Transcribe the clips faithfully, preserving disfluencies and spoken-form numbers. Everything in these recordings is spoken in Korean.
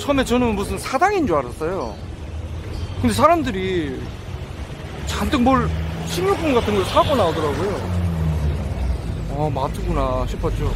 처음에 저는 무슨 사당인 줄 알았어요. 근데 사람들이 잔뜩 뭘 식료품 같은 걸 사고 나오더라고요. 아, 마트구나 싶었죠.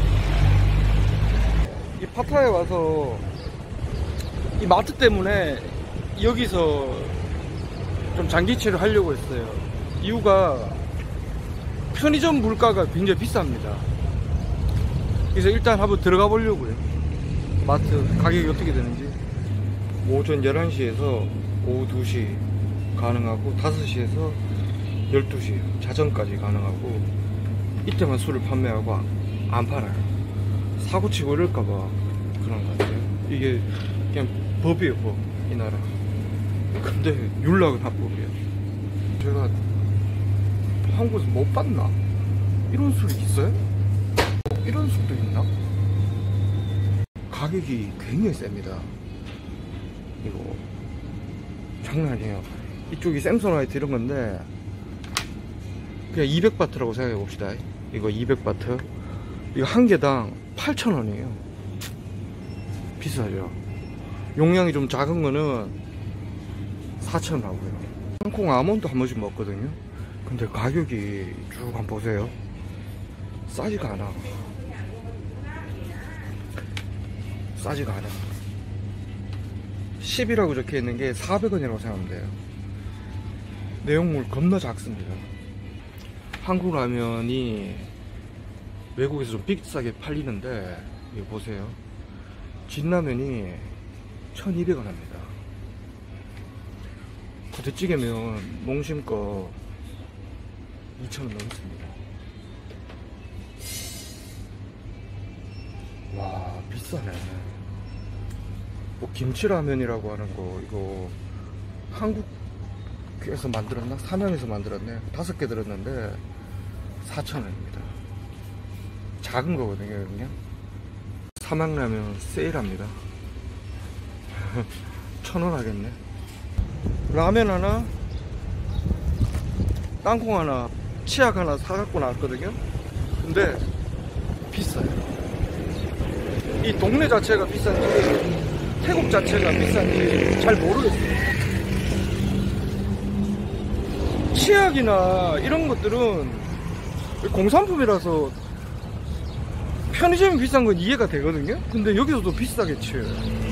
이 파타야에 와서 이 마트 때문에 여기서 좀 장기채를 하려고 했어요. 이유가 편의점 물가가 굉장히 비쌉니다. 그래서 일단 한번 들어가 보려고요. 마트 가격이 어떻게 되는지. 오전 열한 시에서 오후 두 시 가능하고 다섯 시에서 열두 시 자정까지 가능하고, 이때만 술을 판매하고 안 팔아요. 사고치고 이럴까봐 그런 것 같아요. 이게 그냥 법이에요, 법. 이 나라. 근데 율락은 합법이에요. 제가 한국에서 못 봤나? 이런 술이 있어요? 어, 이런 술도 있나? 가격이 굉장히 셉니다. 이거 장난 아니에요. 이쪽이 샘소나이트 이런 건데 그냥 이백 바트라고 생각해 봅시다. 이거 이백 바트, 이거 한 개당 팔천 원이에요 비싸죠. 용량이 좀 작은 거는 사천 원 하고요. 땅콩 아몬드 한 번씩 먹거든요. 근데 가격이 쭉 한번 보세요. 싸지가 않아. 싸지가 않아. 십이라고 적혀 있는 게 사백 원이라고 생각하면 돼요. 내용물 겁나 작습니다. 한국 라면이 외국에서 좀 비싸게 팔리는데 이거 보세요. 진라면이 천이백 원 합니다. 부대찌개면 농심 거 이천 원 넘습니다. 와, 비싸네. 뭐 김치라면이라고 하는 거 이거 한국에서 만들었나? 삼양에서 만들었네. 다섯 개 들었는데 사천 원입니다. 작은 거거든요. 그냥 삼양라면 세일합니다. 천 원 하겠네. 라면 하나, 땅콩 하나, 치약 하나 사갖고 나왔거든요. 근데 비싸요. 이 동네 자체가 비싼지 태국 자체가 비싼지 잘 모르겠어요. 치약이나 이런 것들은 공산품이라서 편의점이 비싼 건 이해가 되거든요. 근데 여기서도 비싸게 치요.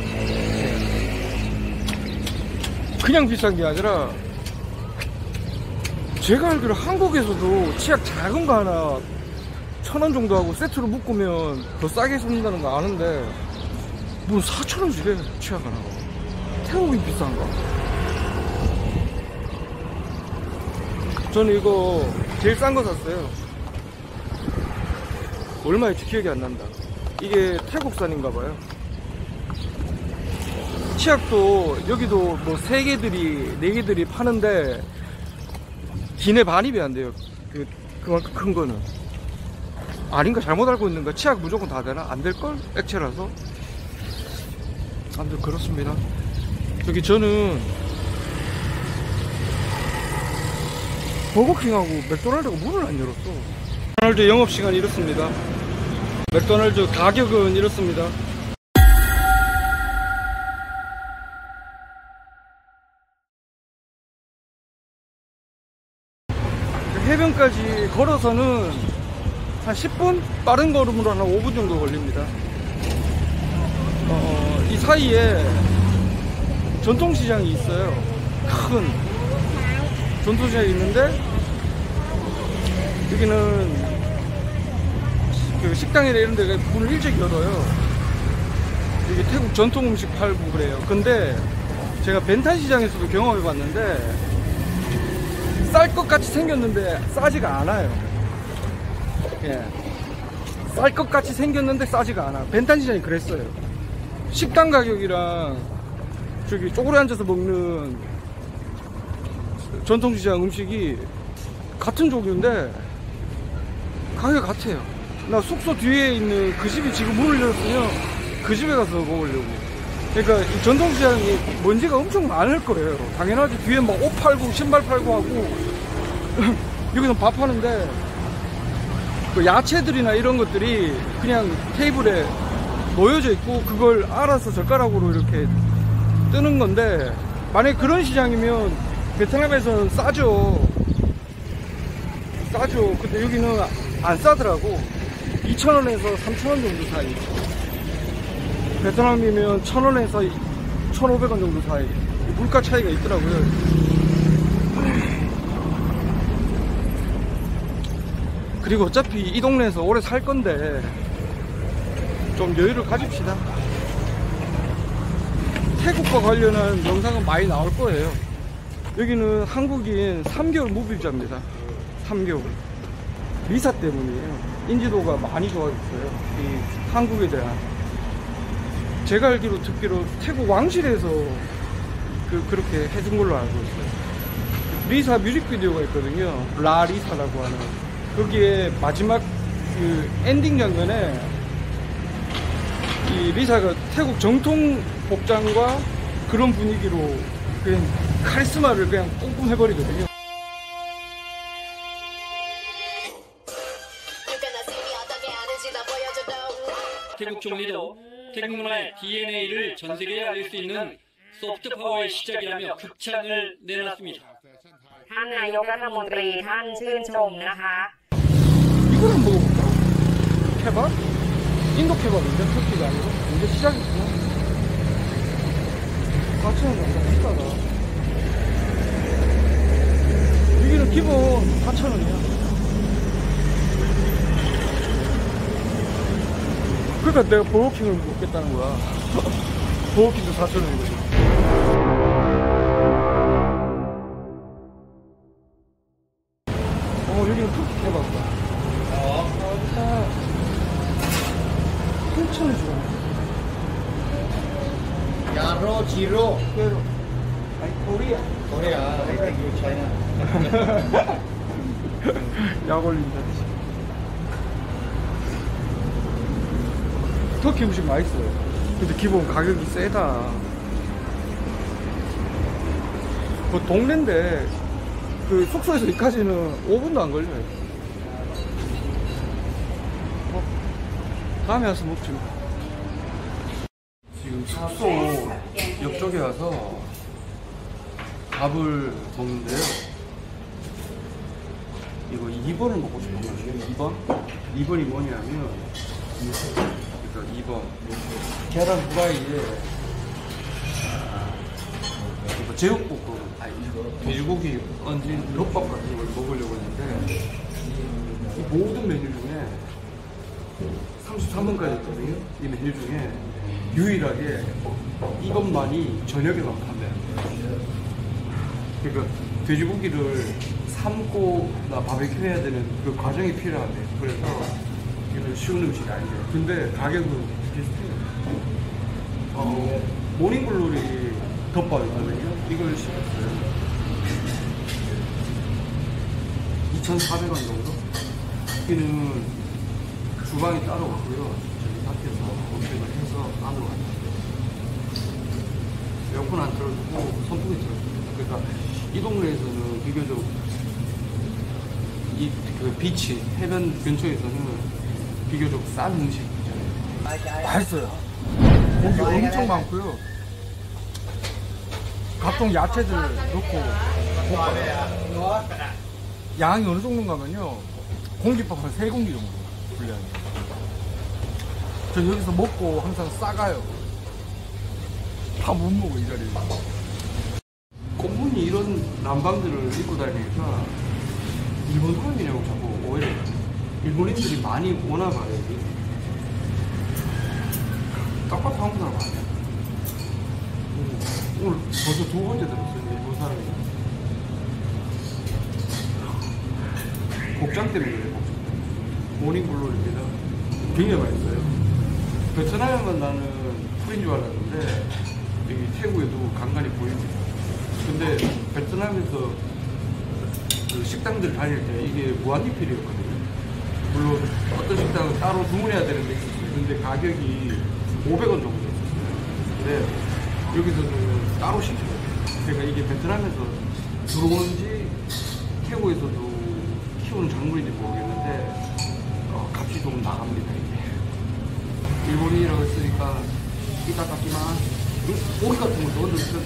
그냥 비싼 게 아니라 제가 알기로 한국에서도 치약 작은 거 하나 천 원 정도 하고 세트로 묶으면 더 싸게 줍는다는 거 아는데 뭐 사천 원 주래 치약 하나. 태국이 비싼가? 저는 이거 제일 싼 거 샀어요. 얼마였지 기억이 안 난다. 이게 태국산인가봐요. 치약도 여기도 뭐 세 개들이 네 개들이 파는데 기내 반입이 안 돼요. 그 그만큼 큰 거는. 아닌가? 잘못 알고 있는가? 치약 무조건 다 되나? 안 될걸? 액체라서. 아무튼 그렇습니다. 저기 저는 버거킹하고 맥도날드가 문을 안 열었어. 맥도날드 영업시간이 이렇습니다. 맥도날드 가격은 이렇습니다. 해변까지 걸어서는 한 십 분? 빠른 걸음으로 한 오 분 정도 걸립니다. 어, 이 사이에 전통시장이 있어요. 큰 전통시장이 있는데 여기는 그 식당이나 이런 데가 문을 일찍 열어요. 여기 태국 전통 음식 팔고 그래요. 근데 제가 벤탄 시장에서도 경험해 봤는데 쌀 것 같이 생겼는데 싸지가 않아요. 예. 쌀 것 같이 생겼는데 싸지가 않아. 벤탄 시장이 그랬어요. 식당 가격이랑 저기 쪼그려 앉아서 먹는 전통시장 음식이 같은 종류인데 가격 같아요. 나 숙소 뒤에 있는 그 집이 지금 문을 열었으면 그 집에 가서 먹으려고. 그러니까 이 전통시장이 먼지가 엄청 많을 거예요. 당연하지. 뒤에 막 옷 팔고 신발 팔고 하고 여기서 밥 하는데 그 야채들이나 이런 것들이 그냥 테이블에 놓여져 있고 그걸 알아서 젓가락으로 이렇게 뜨는 건데, 만약에 그런 시장이면 베트남에서는 싸죠. 싸죠. 근데 여기는 안 싸더라고. 이천 원에서 삼천 원 정도 사이. 베트남이면 천 원에서 천오백 원 정도 사이. 물가 차이가 있더라고요. 그리고 어차피 이 동네에서 오래 살 건데 좀 여유를 가집시다. 태국과 관련한 영상은 많이 나올 거예요. 여기는 한국인 삼 개월 무비자입니다. 삼 개월. 비자 때문이에요. 인지도가 많이 좋아졌어요. 이 한국에 대한. 제가 알기로 듣기로 태국 왕실에서 그, 그렇게 해준 걸로 알고 있어요. 리사 뮤직비디오가 있거든요. 라리사라고 하는. 거기에 마지막 그 엔딩 장면에 이 리사가 태국 정통 복장과 그런 분위기로 그냥 카리스마를 그냥 뿜뿜 해버리거든요. 태국 총리도 태국 문화의 디엔에이를 전 세계에 알릴 수 있는 소프트 파워의 시작이라며 극찬을 내놨습니다. ท่านนายกรัฐมนตรีท่านชื่นชมนะคะ 이거를 먹어볼까? 케밥? 인도 케밥인데? 터키가 아니고? 이제 시작이구나. 사천 원 정도 비싸다. 여기는 기본 사천 원이야. 그러니까 내가 버거킹을 먹겠다는 거야. 버거킹도 사천 원이거든. 어, 여기는 터키 케밥이다. 팔천 원 주고. 야로 지로 그대로. 아니, 코리아. 코리아 I think you China. 약 올린다. 터키 음식 맛있어요. 근데 기본 가격이 세다. 그 동네인데 그 숙소에서 여기까지는 오 분도 안 걸려요. 다음에 와서 먹지. 지금 숙소 옆쪽에 와서 밥을 먹는데요. 이거 이 번을 먹고 싶어요. 이 번? 이 번이 뭐냐면, 그러니까 이 번 계란 후라이에 이거 제육볶음, 아니 돼지고기 얹은 덮밥 같은 걸 먹으려고 했는데, 이 모든 메뉴 중에 삼십삼 번까지 있거든요. 이 메뉴 중에 유일하게 이것만이 저녁에만 판매합니다. 그러니까 돼지고기를 삶고나 바베큐 해야 되는 그 과정이 필요하대요. 그래서 이건 쉬운 음식이 아니에요. 근데 가격은 비슷해요. 어, 모닝글로리 덮밥이거든요. 이걸 시켰어요. 이천사백 원 정도? 여기는 주방이 따로 없고요. 저기 밖에서 음식을 해서 안으로 갔어요. 에어컨 안 틀어주고 선풍기 틀어줍니다. 그러니까 이 동네에서는 비교적 이 그 비치 해변 근처에서는 비교적 싼 음식이잖아요. 맛있어요. 고기 엄청 많고요. 각종 야채들 넣고 볶아요. 양이 어느 정도인가 하면요, 공깃밥 한 세 공기 정도 분량이. 저 여기서 먹고 항상 싸가요. 다 못 먹어 이 자리에. 공문이 이런 난방들을 입고 다니니까 일본 사람이냐고 자꾸 오해를 해요. 일본인들이 많이 오나 봐요. 여기. 똑같은 한국 사람 아니야. 오늘 벌써 두 번째 들었어요. 일본 사람이. 곱창 때문에 그래요. 곱창 때문에. 모닝글로리입니다. 굉장히 맛있어요. 베트남에만 나는 풀인 줄 알았는데 여기 태국에도 간간히 보입니다. 근데 베트남에서 그 식당들 다닐 때 이게 무한리필이었거든요. 물론 어떤 식당은 따로 주문해야 되는 데 있었어요. 근데 가격이 오백 원 정도 였었어요. 근데 여기서는 따로 시켜요. 그러니까 이게 베트남에서 들어오는지 태국에서도 키우는 작물인지 모르겠는데 어, 값이 좀 나갑니다 이게. 일본인이라고 했으니까 이따 닦기만 고기 같은 것도 얹어주셨네.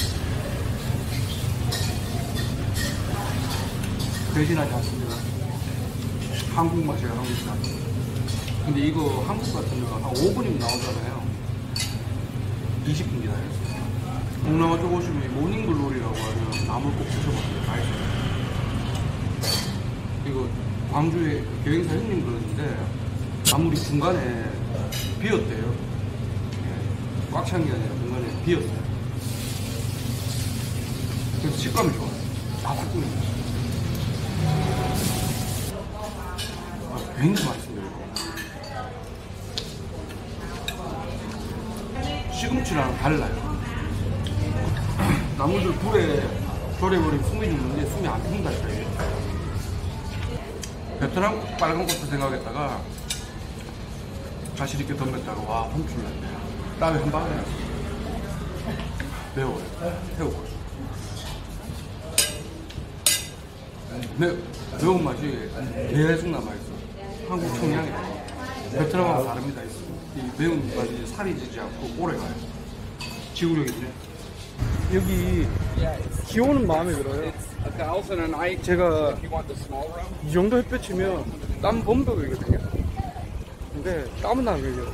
배신하지 않습니다. 한국 맛이에요, 한국 맛. 근데 이거 한국 같은 거 한 오 분이면 나오잖아요. 이십 분 기다려요. 동남아 쪽 오시면 모닝글로리라고 하면 나물 꼭 드셔보세요. 맛있어요. 이거 광주에 여행사 형님 그러는데 나물이 중간에 비었대요. 꽉 찬 게 아니라 중간에 비었어요. 그래서 식감이 좋아요. 바삭거립니다. 아, 굉장히 맛있습니다. 이거. 시금치랑 달라요. 나물들 불에 절여버리면 숨이 죽는데 숨이 안 죽는다니까 이게. 베트남 빨간 것도 생각했다가 가시 있게 덤볐다가 와 홈출 났네. 땀이 한 방에 매워요. 새우고 매, 매운 맛이 계속 남아있어. 한국 청량이 베트남하고 다릅니다. 이 매운 맛이 살이 지지 않고 오래가요. 지구력이 있네. 여기 기온은 마음에 들어요. 제가 이 정도 햇볕이면 땀 범벅 걸리거든요. 근데 땀은 안 걸려요.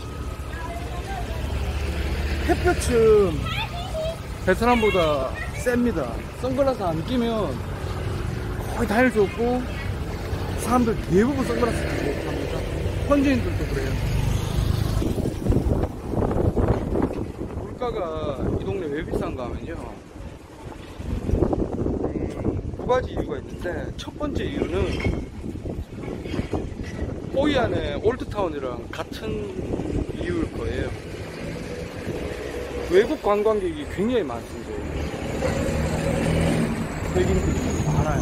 햇볕은 베트남보다 셉니다. 선글라스 안 끼면 거의 다 할 수 없고 사람들 대부분 선글라스 끼고 합니다. 현지인들도 그래요. 물가가 이 동네 왜 비싼가 하면요, 음, 두 가지 이유가 있는데, 첫 번째 이유는 호이안의 올드타운이랑 같은 이유일 거예요. 외국 관광객이 굉장히 많습니다. 백인들이 많아요.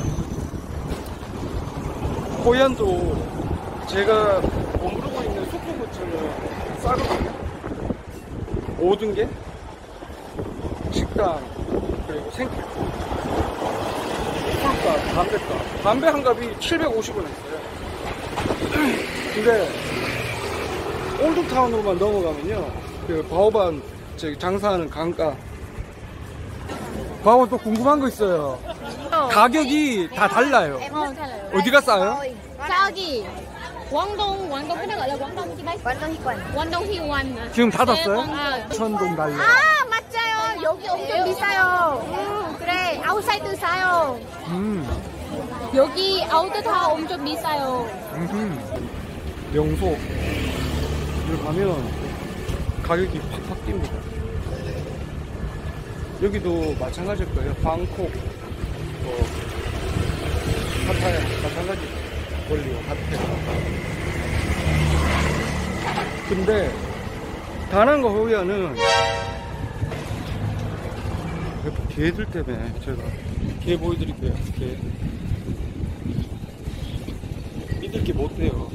호이안도 제가 머무르고 있는 숙소부처는 싸거든요. 모든 게 식당, 그리고 생필, 술값, 담배값. 담배 한 갑이 칠백오십 원 했어요. 근데 올드타운으로만 넘어가면요, 그 바오반 저기 장사하는 강가, 바오반 또 궁금한 거 있어요. 가격이 다 달라요. 어디가 싸요? 저기 광동 광동 cái nó gọi là Quảng Đông chị mấy? 완전 희권. Quảng Hiwan. 지금 닫았어요? 아, 천동 달러. 아 맞아요. 여기 엄청 비싸요. 음, 그래 아웃사이드 싸요. 음, 여기 아웃도어 엄청 비싸요. 음, 명소 여기 가면 가격이 팍팍 뜁니다. 여기도 마찬가지일 거예요. 방콕, 뭐 파타야 마찬가지 원리요. 핫팩. 근데 다낭과 호이안은 개들 때문에 제가 개 보여드릴게요. 개 믿을 게 못해요.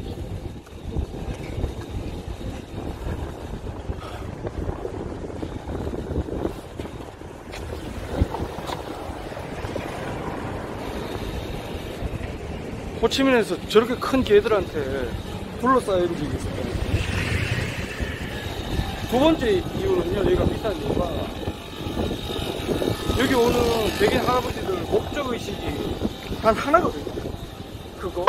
호치민에서 저렇게 큰 개들한테 둘러싸인 적이 있었거든요. 두 번째 이유는요, 여기가 비싼 이유가 여기 오는 백인 할아버지들 목적의식이 단 하나거든요. 그거.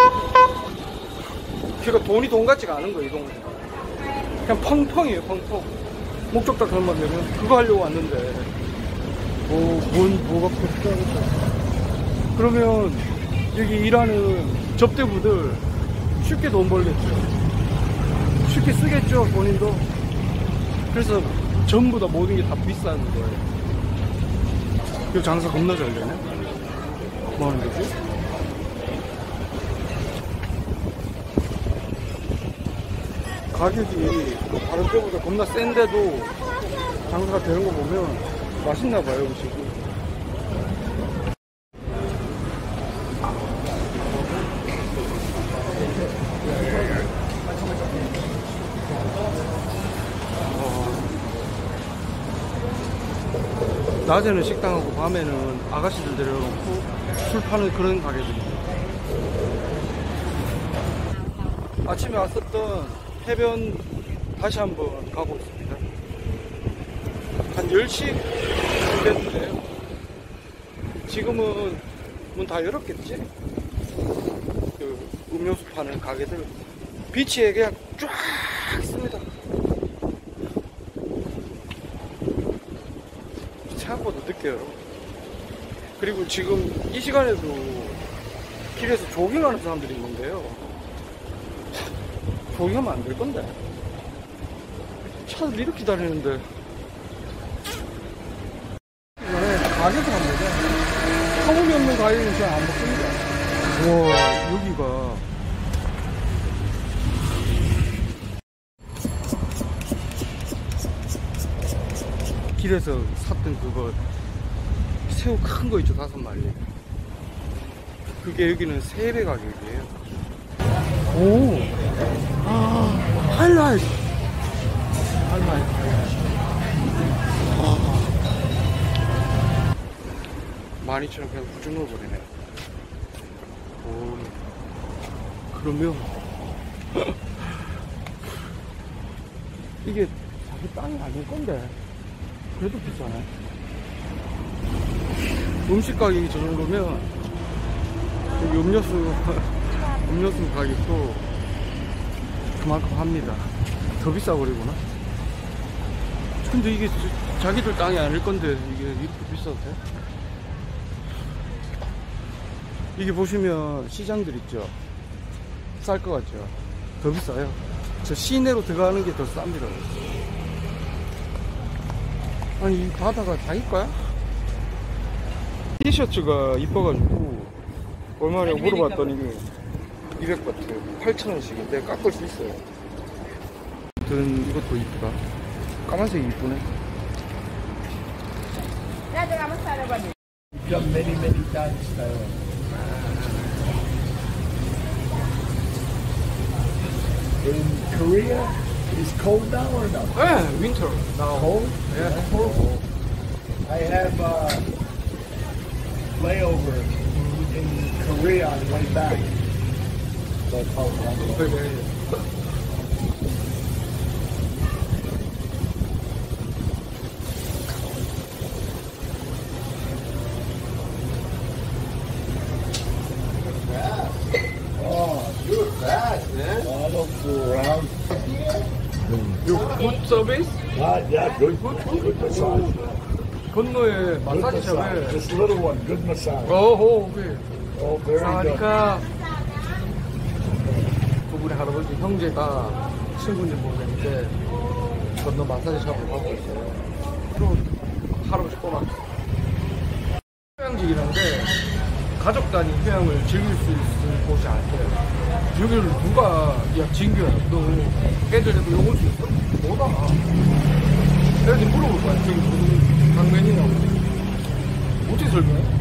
그러니까 돈이 돈 같지가 않은 거예요, 이 동네. 그냥 펑펑이에요, 펑펑. 목적 딱 설명되면 그거 하려고 왔는데, 뭐, 뭔, 뭐가 그렇다겠다. 그러면 여기 일하는 접대부들 쉽게 돈 벌겠죠. 쉽게 쓰겠죠, 본인도. 그래서 전부 다 모든 게 다 비싼 거예요. 이 장사 겁나 잘 되네. 뭐 하는 거지? 가격이 다른 때보다 겁나 센데도 장사가 되는 거 보면 맛있나 봐요, 음식이. 낮에는 식당하고 밤에는 아가씨들 데려놓고 술 파는 그런 가게들입니다. 아침에 왔었던 해변 다시 한번 가고 있습니다. 한 열 시 됐는데요. 지금은 문 다 열었겠지? 그 음료수 파는 가게들 비치에 그냥 쫙 있습니다. 생각보다 늦게요. 그리고 지금 이 시간에도 길에서 조깅하는 사람들이 있는데요. 조깅하면 안 될 건데. 차를 이렇게 다니는데. 이번에 가게도 안 되죠. 성운이 없는 가게는 잘 안 먹습니다. 와, 여기가. 길에서 샀던 그거 새우 큰 거 있죠, 다섯 마리. 그게 여기는 세 배 가격이에요. 오, 아, 하이라이트. 하이라이트. 아, 만 이천 원 그냥 훌쩍 넣어버리네. 오, 그러면 이게 자기 땅이 아닐 건데. 그래도 비싸네. 음식 가격이 저 정도면 여기 음료수 음료수 가격도 그만큼 합니다. 더 비싸 버리구나. 근데 이게 자기들 땅이 아닐 건데 이게 이렇게 비싸도 돼? 이게 보시면 시장들 있죠. 쌀 것 같죠? 더 비싸요. 저 시내로 들어가는 게 더 쌉니다. 아니 이 바다가 자기 거야? 티셔츠가 이뻐가지고 얼마냐고 물어봤더니 이백 바트 팔천 원씩인데 깎을 수 있어요. 아무튼 이것도 이쁘다. 까만색이 이쁘네. Jump many, many times now. In Korea, it's cold now or not? 네, 윈터. Cold? Yeah. That's horrible. I have uh, layover in Korea on the way back. That's how long. Oh, you're fast, man. Oh, I don't fool around. 요 굿 서비스? Uh, yeah, good, good, good massage. 건너에 Good 마사지 massage. 샵에. This little one, good massage. 어호, 오케이. Oh, very good. 사와디카. 두 분의 할아버지 형제가 친구님 보내는데 건너 마사지 샵으로 가고 있어요. 또 할아버지 꼬마. 휴양지라는 게 가족 단위 휴양을 즐길 수 있는 곳이 아니에요. 여기를 누가 야 진규야 너 애들한테 욕을 수 있어? 뭐다. 애들이 물어볼 거야. 저기 무슨 강맨이냐고. 어떻게 설명해?